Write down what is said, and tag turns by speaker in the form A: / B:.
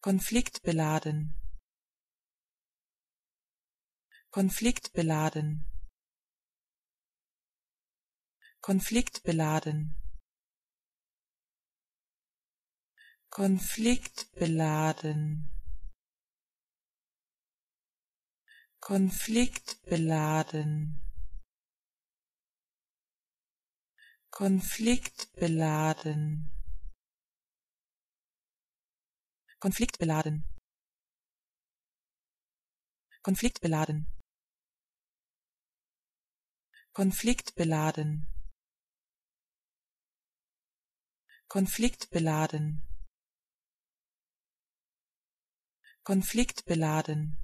A: konfliktbeladen, konfliktbeladen, konfliktbeladen, konfliktbeladen, konfliktbeladen, konfliktbeladen, konfliktbeladen, konfliktbeladen, konfliktbeladen, konfliktbeladen, konfliktbeladen,